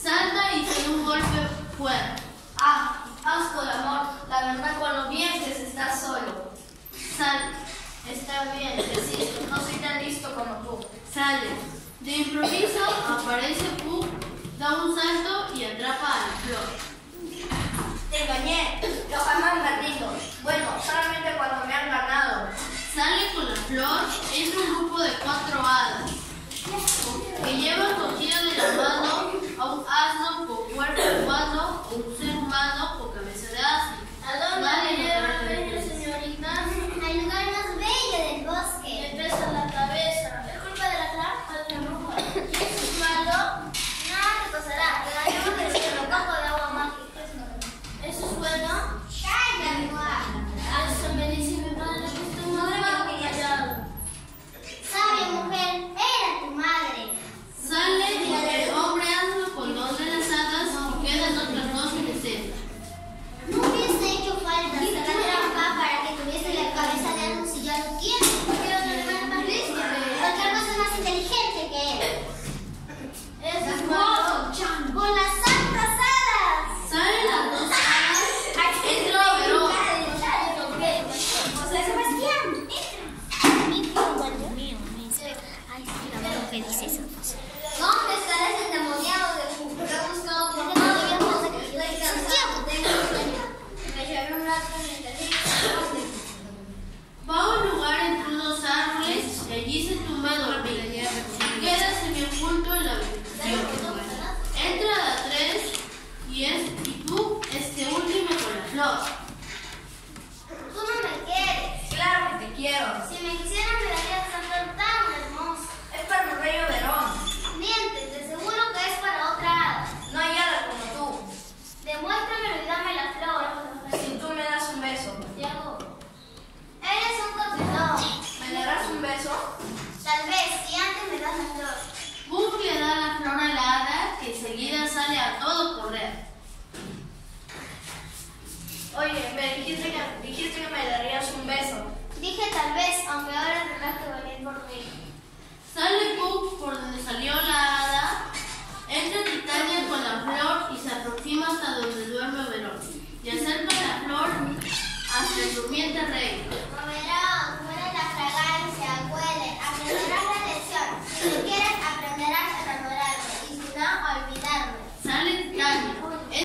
Salta y se da un golpe fuerte. Ah, asco el amor. La verdad, con lo bien que se está solo. Está bien, Desisto, no soy tan listo como tú. sale. De improviso aparece Puck, da un salto y atrapa a la flor. Te engañé. Yo jamás me rindo. Bueno, solamente cuando me han ganado. Sale con la flor, entra un grupo de 4 hadas que llevan cogida de la mano a un asno con cuerpo humano o un ser humano con cabeza de asno. ¿A dónde Nadie me lo llevan, sabe. bella señorita? Al lugar más bello del bosque. Me pesa la cabeza. ¿Es culpa de la trampa de la bruja? ¿Y eso es malo? Nada te pasará. Te daremos el cielo cojo de agua mágica. ¿Eso es bueno? ¡Calla, Juan! Eso me dice mi padre que estoy muy mal callado. Sabia mujer, era tu madre. Sale el hombre asno con 2 de las hadas y quedan otras 2 en escena. No hubiese hecho falta hacer la trampa para que tuviese la cabeza de algo si ya lo tienes. Porque era una hermana más lista. Porque algo es más inteligente que él. ¿Eso es malo? ¡Con las santas hadas! Salen las 2 hadas, entra Verón. José Sebastián, ¿qué dice eso? ¿Dónde estará ese endemoniado de Fu? Lo he buscado por todo el mundo. Estoy cansado, tengo sueño. Me llevé un rato en el teléfono. Va a un lugar entre unos árboles y allí se tumba a dormir. Queda semioculto en la habitación. Entra a 3 y tú, este último con la flor. Tú no me quieres. Claro que te quiero. Si me quisieras me darías esa flor tan hermosa. Es para el rey Verón. Mientes, de seguro que es para otra hada. No hay hada como tú. Demuéstramelo y dame la flor. Si tú me das un beso. Diego, eres un coquetón. ¿Me darás un beso? Tal vez, si antes me das la flor. Puck le da la flor a la hada que enseguida sale a todo correr. Oye, me dijiste que me darías un beso. Dije tal vez, aunque ahora tendrás que venir por mí. Sale Puck por donde salió la hada, entra Titania con la flor y se aproxima hasta donde duerme Verón y acerca la flor hasta el durmiente rey.